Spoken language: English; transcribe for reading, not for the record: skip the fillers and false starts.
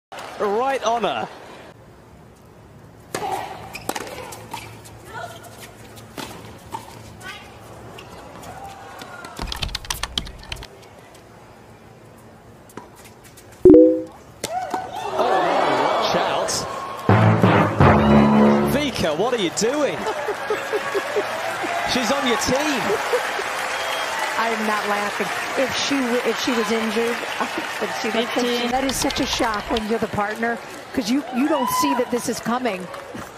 right on her. Watch out. Vika, what are you doing? She's on your team. I'm not laughing. If she was injured, that is such a shock when you're the partner, because you don't see that this is coming.